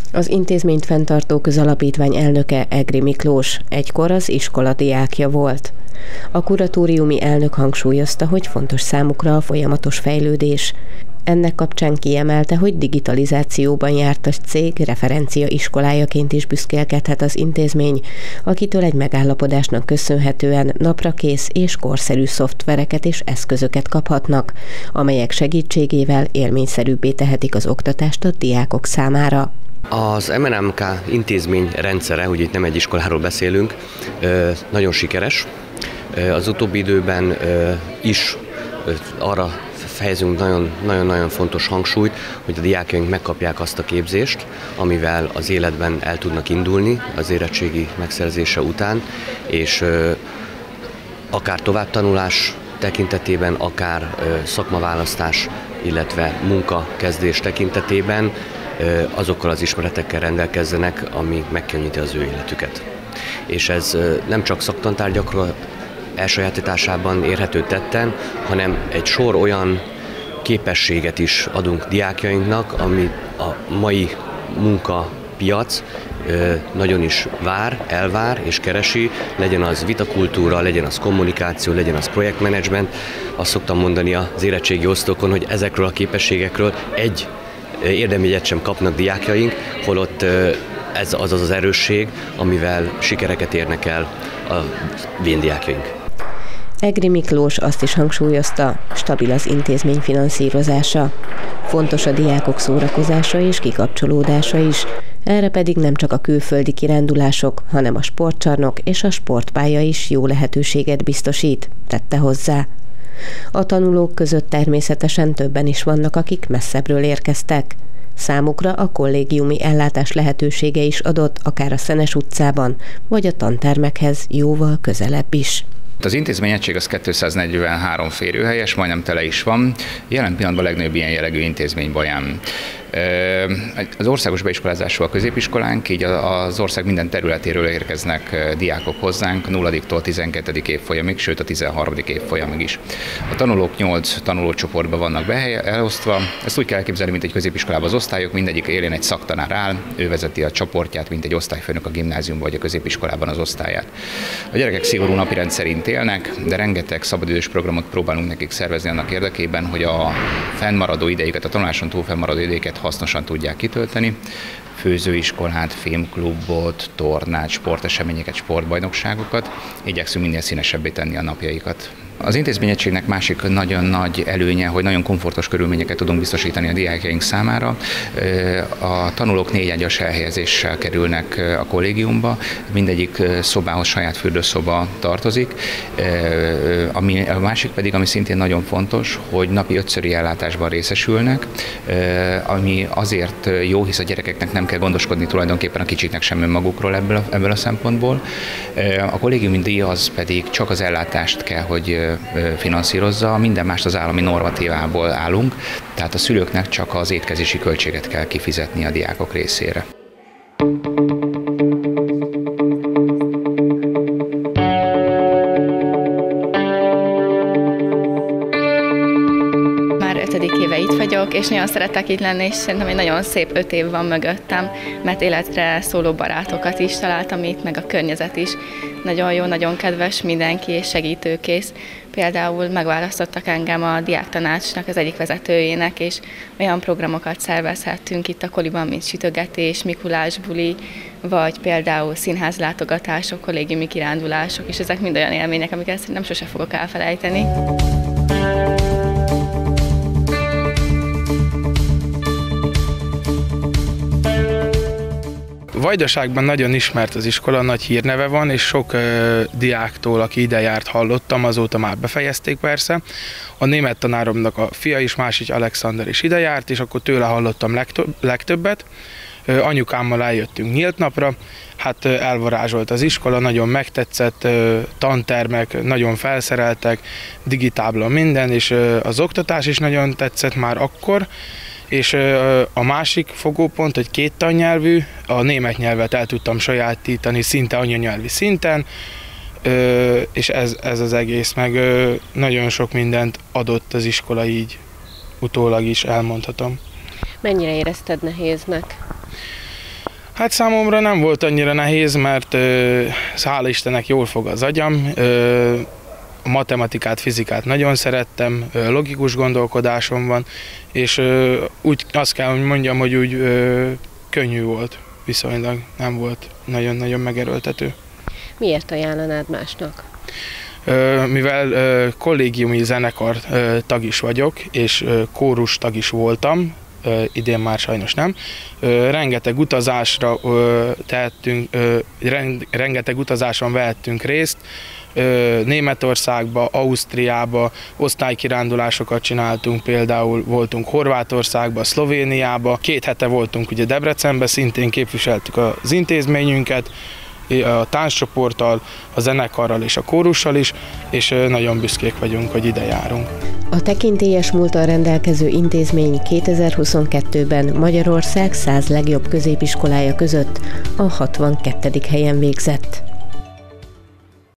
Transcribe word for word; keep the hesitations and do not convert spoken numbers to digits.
Az intézményt fenntartó közalapítvány elnöke Egri Miklós egykor az iskola diákja volt. A kuratóriumi elnök hangsúlyozta, hogy fontos számukra a folyamatos fejlődés. Ennek kapcsán kiemelte, hogy digitalizációban jártas cég referencia iskolájaként is büszkélkedhet az intézmény, akitől egy megállapodásnak köszönhetően naprakész és korszerű szoftvereket és eszközöket kaphatnak, amelyek segítségével élményszerűbbé tehetik az oktatást a diákok számára. Az em en em ká intézmény rendszere, hogy itt nem egy iskoláról beszélünk, nagyon sikeres. Az utóbbi időben is arra fejezünk nagyon-nagyon fontos hangsúlyt, hogy a diákjaink megkapják azt a képzést, amivel az életben el tudnak indulni az érettségi megszerzése után, és akár továbbtanulás tekintetében, akár szakmaválasztás, illetve munkakezdés tekintetében azokkal az ismeretekkel rendelkezzenek, ami megkönnyíti az ő életüket. És ez nem csak szaktantárgyakról elsajátításában érhető tetten, hanem egy sor olyan képességet is adunk diákjainknak, ami a mai munkapiac nagyon is vár, elvár és keresi, legyen az vitakultúra, legyen az kommunikáció, legyen az projektmenedzsment. Azt szoktam mondani az érettségi osztókon, hogy ezekről a képességekről egy érdemjegyet sem kapnak diákjaink, holott ez az az, az erősség, amivel sikereket érnek el a véndiákjaink. Egri Miklós azt is hangsúlyozta, stabil az intézmény finanszírozása. Fontos a diákok szórakozása és kikapcsolódása is, erre pedig nem csak a külföldi kirándulások, hanem a sportcsarnok és a sportpálya is jó lehetőséget biztosít, tette hozzá. A tanulók között természetesen többen is vannak, akik messzebbről érkeztek. Számukra a kollégiumi ellátás lehetősége is adott, akár a Szenes utcában, vagy a tantermekhez jóval közelebb is. Az intézményegység az kétszáznegyvenhárom férőhelyes, majdnem tele is van. Jelen pillanatban a legnagyobb ilyen jellegű intézmény Baján. Az országos beiskolázású a középiskolánk, így az ország minden területéről érkeznek diákok hozzánk, nulladiktól tizenkettedik évfolyamig, sőt a tizenharmadik évfolyamig is. A tanulók nyolc tanulócsoportban vannak behelye, elosztva. Ezt úgy kell elképzelni, mint egy középiskolában az osztályok, mindegyik élén egy szaktanár áll, ő vezeti a csoportját, mint egy osztályfőnök a gimnáziumban vagy a középiskolában az osztályát. A gyerekek szigorú napirend szerint élnek, de rengeteg szabadidős programot próbálunk nekik szervezni annak érdekében, hogy a fennmaradó idejüket, a tanuláson túl fennmaradó idejüket hasznosan tudják kitölteni. Főzőiskolát, filmklubot, tornát, sporteseményeket, sportbajnokságokat. Igyekszünk minél színesebbé tenni a napjaikat. Az intézményegységnek másik nagyon nagy előnye, hogy nagyon komfortos körülményeket tudunk biztosítani a diákjaink számára. A tanulók négy ágyas elhelyezéssel kerülnek a kollégiumba, mindegyik szobához saját fürdőszoba tartozik. Ami, a másik pedig, ami szintén nagyon fontos, hogy napi ötszöri ellátásban részesülnek, ami azért jó, hisz a gyerekeknek nem kell gondoskodni tulajdonképpen a kicsiknek sem önmagukról ebből a, ebből a szempontból. A kollégiumi díj az pedig csak az ellátást kell, hogy finanszírozza, minden mást az állami normatívából állunk, tehát a szülőknek csak az étkezési költséget kell kifizetni a diákok részére. ötödik éve itt vagyok, és nagyon szeretek itt lenni, és szerintem egy nagyon szép öt év van mögöttem, mert életre szóló barátokat is találtam itt, meg a környezet is. Nagyon jó, nagyon kedves mindenki, és segítőkész. Például megválasztottak engem a diáktanácsnak az egyik vezetőjének, és olyan programokat szervezhettünk itt a Koliban, mint sütögetés, Mikulás buli, vagy például színházlátogatások, kollégiumi kirándulások, és ezek mind olyan élmények, amiket szerintem sose fogok elfelejteni. Vajdaságban nagyon ismert az iskola, nagy hírneve van, és sok ö, diáktól, aki ide járt, hallottam, azóta már befejezték persze. A német tanáromnak a fia is, másik Alexander is ide járt, és akkor tőle hallottam legtöbb, legtöbbet. Ö, anyukámmal eljöttünk nyílt napra, hát ö, elvarázsolt az iskola, nagyon megtetszett, ö, tantermek, nagyon felszereltek, digitábla minden, és ö, az oktatás is nagyon tetszett már akkor. És a másik fogópont, hogy két tannyelvű, a német nyelvet el tudtam sajátítani szinte anyanyelvi szinten, és ez, ez az egész, meg nagyon sok mindent adott az iskola, így utólag is elmondhatom. Mennyire érezted nehéznek? Hát számomra nem volt annyira nehéz, mert ö, hála Istennek jól fog az agyam. Ö, a matematikát, fizikát nagyon szerettem, ö, logikus gondolkodásom van, és ö, úgy azt kell, hogy mondjam, hogy úgy ö, könnyű volt viszonylag, nem volt nagyon-nagyon megerőltető. Miért ajánlanád másnak? Ö, mivel ö, kollégiumi zenekar ö, tag is vagyok, és ö, kórus tag is voltam, Ö, idén már sajnos nem. Ö, rengeteg utazásra ö, tehettünk, ö, rengeteg utazáson vehettünk részt. Ö, Németországba, Ausztriába osztálykirándulásokat csináltunk, például voltunk Horvátországba, Szlovéniába. Két hete voltunk ugye Debrecenbe, szintén képviseltük az intézményünket, a tánccsoporttal, a zenekarral és a kórussal is, és nagyon büszkék vagyunk, hogy ide járunk. A tekintélyes múlttal rendelkező intézmény kétezer-huszonkettőben Magyarország száz legjobb középiskolája között a hatvankettedik helyen végzett.